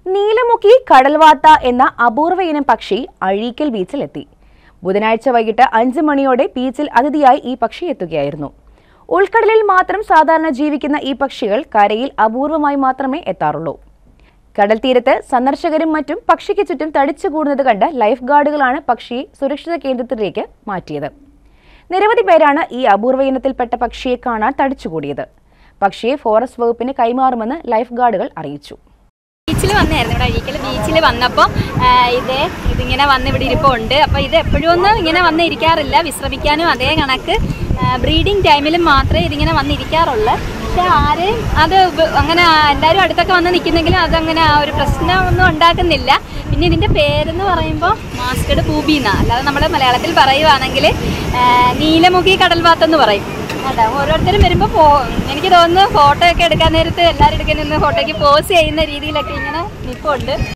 നീലമുഖി കടൽവാത്ത എന്ന അപൂർവ ഇനം പക്ഷി അഴീക്കൽ ബീച്ചിലെത്തി. ബുധനാഴ്ച വൈകിട്ട് 5 മണിയോടെ ബീച്ചിൽ അതിഥിയായി ഈ പക്ഷി എത്തുകയായിരുന്നു. ഉൾക്കടലിൽ മാത്രം സാധാരണ ജീവിക്കുന്ന ഈ പക്ഷികൾ കരയിൽ അപൂർവമായി മാത്രമേ എത്താറുള്ളൂ. കടൽ തീരത്ത് സന്ദർശകരും മറ്റും പക്ഷിക്ക് ചുറ്റും തടിച്ചുകൂടുന്നത് കണ്ട് ലൈഫ് ഗാർഡുകളാണ് പക്ഷിയെ സുരക്ഷിത കേന്ദ്രത്തിലേക്ക് മാറ്റിയത്. നിരവധി പേരാണ് ഈ അപൂർവ ഇനത്തിൽപ്പെട്ട പക്ഷിയെ കാണാൻ തടിച്ചുകൂടിയത്. പക്ഷിയെ ഫോറസ്റ്റ് വകുപ്പിന് കൈമാറുമെന്ന് ലൈഫ് ഗാർഡുകൾ അറിയിച്ചു. ബീച്ചിൽ വന്നായിരുന്നു. ഇവിടെ അഴീക്കൽ ബീച്ചിൽ വന്നപ്പോൾ ഇതിങ്ങനെ വന്ന് ഇവിടെ ഇരിപ്പുണ്ട്. അപ്പോൾ ഇത് എപ്പോഴും ഒന്നും ഇങ്ങനെ വന്നിരിക്കാറില്ല. വിശ്രമിക്കാനും അതേ കണക്ക് ബ്രീഡിങ് ടൈമിലും മാത്രമേ ഇതിങ്ങനെ വന്നിരിക്കാറുള്ളൂ. പക്ഷെ ആരെയും അത് അങ്ങനെ എല്ലാവരും അടുത്തൊക്കെ വന്ന് നിൽക്കുന്നെങ്കിലും അതങ്ങനെ ആ ഒരു പ്രശ്നമൊന്നും ഉണ്ടാക്കുന്നില്ല. പിന്നെ ഇതിൻ്റെ പേരെന്ന് പറയുമ്പോൾ മാസ്കഡ് പൂബി എന്നാണ്. അല്ലാതെ നമ്മൾ മലയാളത്തിൽ പറയുവാണെങ്കിൽ നീലമുഖി കടൽവാത്തെന്ന് പറയും. അതാ ഓരോരുത്തരും വരുമ്പോൾ എനിക്ക് തോന്നുന്നു ഫോട്ടോ ഒക്കെ എടുക്കാൻ നേരത്ത് എല്ലാവരും എടുക്കാൻ നിന്ന് ഫോട്ടോയ്ക്ക് പോസ് ചെയ്യുന്ന രീതിയിലൊക്കെ ഇങ്ങനെ നിൽപ്പുണ്ട്.